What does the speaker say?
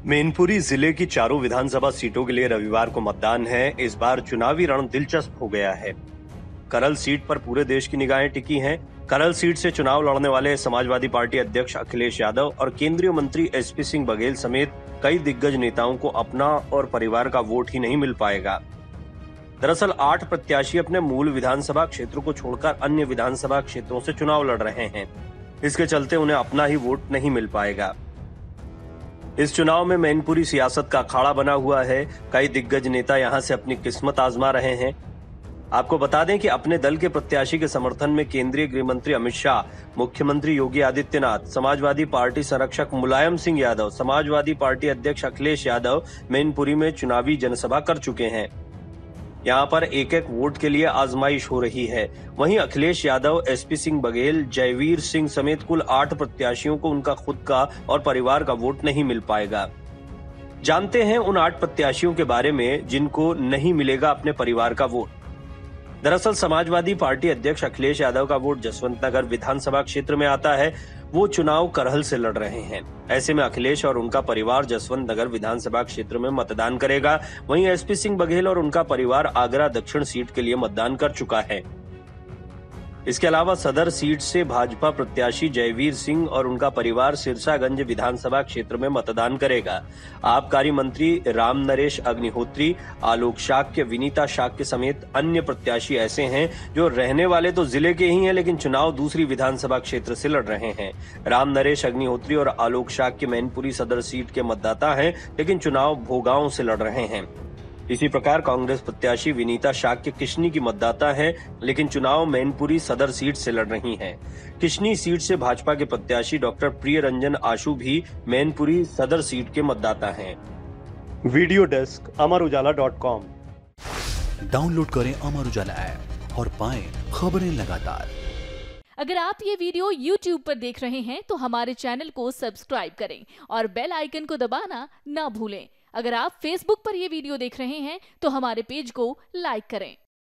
मैनपुरी जिले की चारों विधानसभा सीटों के लिए रविवार को मतदान है। इस बार चुनावी रण दिलचस्प हो गया है। करल सीट पर पूरे देश की निगाहें टिकी हैं। करल सीट से चुनाव लड़ने वाले समाजवादी पार्टी अध्यक्ष अखिलेश यादव और केंद्रीय मंत्री एसपी सिंह बघेल समेत कई दिग्गज नेताओं को अपना और परिवार का वोट ही नहीं मिल पाएगा। दरअसल 8 प्रत्याशी अपने मूल विधानसभा क्षेत्रों को छोड़कर अन्य विधानसभा क्षेत्रों से चुनाव लड़ रहे हैं। इसके चलते उन्हें अपना ही वोट नहीं मिल पाएगा। इस चुनाव में मैनपुरी सियासत का अखाड़ा बना हुआ है। कई दिग्गज नेता यहां से अपनी किस्मत आजमा रहे हैं। आपको बता दें कि अपने दल के प्रत्याशी के समर्थन में केंद्रीय गृह मंत्री अमित शाह, मुख्यमंत्री योगी आदित्यनाथ, समाजवादी पार्टी संरक्षक मुलायम सिंह यादव, समाजवादी पार्टी अध्यक्ष अखिलेश यादव मैनपुरी में चुनावी जनसभा कर चुके हैं। यहाँ पर एक एक वोट के लिए आजमाइश हो रही है। वहीं अखिलेश यादव, एसपी सिंह बघेल, जयवीर सिंह समेत कुल 8 प्रत्याशियों को उनका खुद का और परिवार का वोट नहीं मिल पाएगा। जानते हैं उन 8 प्रत्याशियों के बारे में जिनको नहीं मिलेगा अपने परिवार का वोट। दरअसल समाजवादी पार्टी अध्यक्ष अखिलेश यादव का वोट जसवंत नगर विधानसभा क्षेत्र में आता है। वो चुनाव करहल से लड़ रहे हैं। ऐसे में अखिलेश और उनका परिवार जसवंत नगर विधानसभा क्षेत्र में मतदान करेगा। वहीं एसपी सिंह बघेल और उनका परिवार आगरा दक्षिण सीट के लिए मतदान कर चुका है। इसके अलावा सदर सीट से भाजपा प्रत्याशी जयवीर सिंह और उनका परिवार सिरसागंज विधानसभा क्षेत्र में मतदान करेगा। आबकारी मंत्री राम नरेश अग्निहोत्री, आलोक शाक्य, विनीता शाक्य समेत अन्य प्रत्याशी ऐसे हैं जो रहने वाले तो जिले के ही हैं, लेकिन चुनाव दूसरी विधानसभा क्षेत्र से लड़ रहे हैं। राम नरेश अग्निहोत्री और आलोक शाक्य मैनपुरी सदर सीट के मतदाता हैं, लेकिन चुनाव भोगांव से लड़ रहे हैं। इसी प्रकार कांग्रेस प्रत्याशी विनीता शाक्य किशनी की मतदाता है, लेकिन चुनाव मैनपुरी सदर सीट से लड़ रही हैं। किशनी सीट से भाजपा के प्रत्याशी डॉक्टर प्रिय रंजन आशु भी मैनपुरी सदर सीट के मतदाता हैं। Video desk अमरउजाला.com। डाउनलोड करें अमर उजाला ऐप और पाएं खबरें लगातार। अगर आप ये वीडियो YouTube पर देख रहे हैं तो हमारे चैनल को सब्सक्राइब करें और बेल आइकन को दबाना ना भूलें। अगर आप Facebook पर ये वीडियो देख रहे हैं तो हमारे पेज को लाइक करें।